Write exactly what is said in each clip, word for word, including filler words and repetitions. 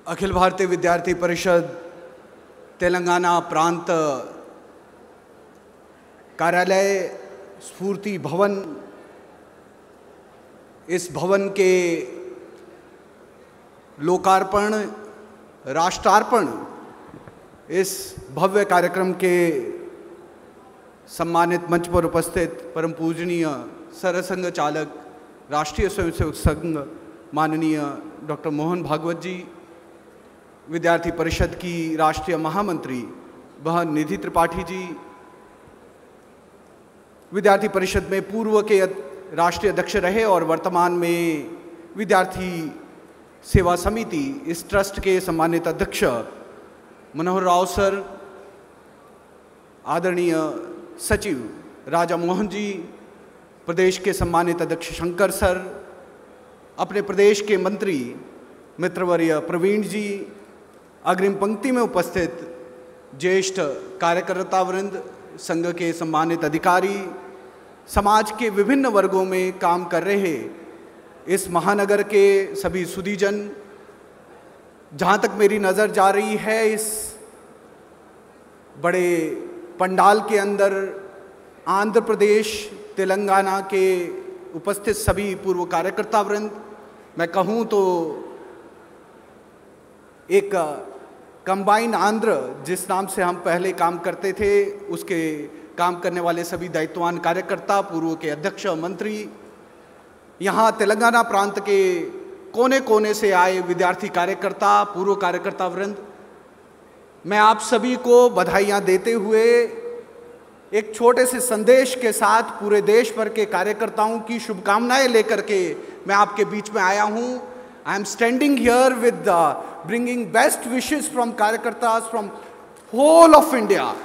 अखिल भारतीय विद्यार्थी परिषद तेलंगाना प्रांत कार्यालय स्फूर्ति भवन, इस भवन के लोकार्पण राष्ट्रार्पण इस भव्य कार्यक्रम के सम्मानित मंच पर उपस्थित परम पूजनीय सरसंघ चालक राष्ट्रीय स्वयंसेवक संघ माननीय डॉक्टर मोहन भागवत जी, विद्यार्थी परिषद की राष्ट्रीय महामंत्री बहन निधि त्रिपाठी जी, विद्यार्थी परिषद में पूर्व के राष्ट्रीय अध्यक्ष रहे और वर्तमान में विद्यार्थी सेवा समिति इस ट्रस्ट के सम्मानित अध्यक्ष मनोहर राव सर, आदरणीय सचिव राजा मोहन जी, प्रदेश के सम्मानित अध्यक्ष शंकर सर, अपने प्रदेश के मंत्री मित्रवर्य प्रवीण जी, अग्रिम पंक्ति में उपस्थित ज्येष्ठ कार्यकर्ता वृंद, संघ के सम्मानित अधिकारी, समाज के विभिन्न वर्गों में काम कर रहे इस महानगर के सभी सुधीजन, जहाँ तक मेरी नज़र जा रही है इस बड़े पंडाल के अंदर आंध्र प्रदेश तेलंगाना के उपस्थित सभी पूर्व कार्यकर्ता वृंद, मैं कहूँ तो एक कंबाइन आंध्र जिस नाम से हम पहले काम करते थे, उसके काम करने वाले सभी दायित्ववान कार्यकर्ता, पूर्व के अध्यक्ष मंत्री, यहाँ तेलंगाना प्रांत के कोने कोने से आए विद्यार्थी कार्यकर्ता, पूर्व कार्यकर्ता वृंद, मैं आप सभी को बधाइयाँ देते हुए एक छोटे से संदेश के साथ पूरे देश भर के कार्यकर्ताओं की शुभकामनाएं लेकर के मैं आपके बीच में आया हूँ। I am standing here with uh, bringing best wishes from Karyakartas from whole of India.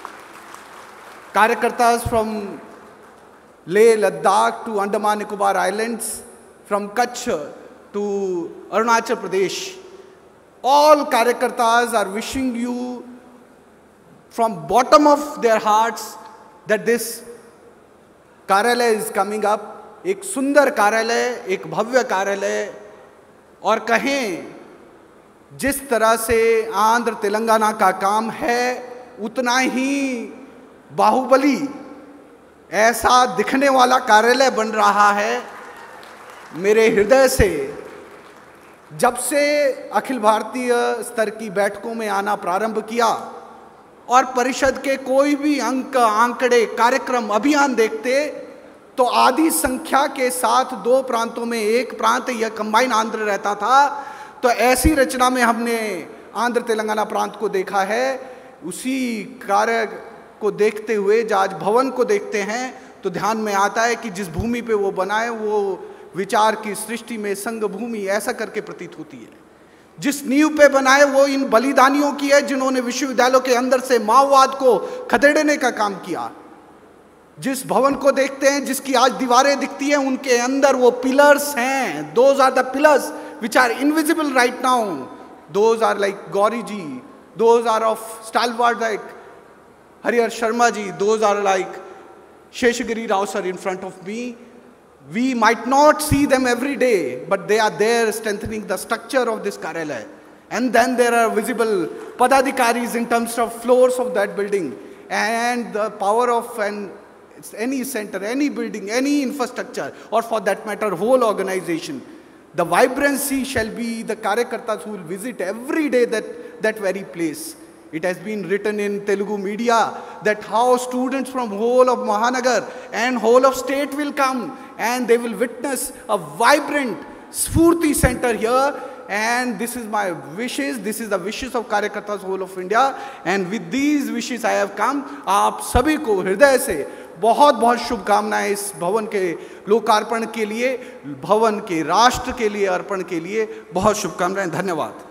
Karyakartas from Leh, Ladakh to Andaman Nicobar Islands, from Kutch to Arunachal Pradesh. All Karyakartas are wishing you from bottom of their hearts that this कार्यालय is coming up. एक सुंदर कार्यालय, एक भव्य कार्यालय, और कहें जिस तरह से आंध्र तेलंगाना का काम है उतना ही बाहुबली ऐसा दिखने वाला कार्यालय बन रहा है। मेरे हृदय से जब से अखिल भारतीय स्तर की बैठकों में आना प्रारंभ किया और परिषद के कोई भी अंक आंकड़े कार्यक्रम अभियान देखते तो आधी संख्या के साथ दो प्रांतों में एक प्रांत या कंबाइन आंध्र रहता था। तो ऐसी रचना में हमने आंध्र तेलंगाना प्रांत को देखा है। उसी कार्य को देखते हुए जब आज भवन को देखते हैं तो ध्यान में आता है कि जिस भूमि पे वो बनाए वो विचार की सृष्टि में संघ भूमि ऐसा करके प्रतीत होती है। जिस नींव पे बनाए वो इन बलिदानियों की है जिन्होंने विश्वविद्यालयों के अंदर से माओवाद को खदेड़ने का काम किया। जिस भवन को देखते हैं, जिसकी आज दीवारें दिखती हैं, उनके अंदर वो पिलर्स हैं। Those are the pillars which are invisible right now. Those are like Gauri ji, those are of stalwart like Harihar Sharma ji, those are like Sheshagiri Rao sir in front of me. We might not see them every day, but they are there strengthening the structure of this Karyalaya. And then there are visible padadikaris in terms of floors of that building and the power of an any center, any building, any infrastructure, or for that matter, whole organization. The vibrancy shall be the Karyakartas who will visit every day that, that very place. It has been written in Telugu media that how students from whole of Mahanagar and whole of state will come and they will witness a vibrant Sphurti center here. And this is my wishes, this is the wishes of Karyakartas whole of India. And with these wishes I have come. आप सभी को हृदय से बहुत बहुत शुभकामनाएं इस भवन के लोकार्पण के लिए, भवन के राष्ट्र के लिए अर्पण के लिए बहुत शुभकामनाएं। धन्यवाद।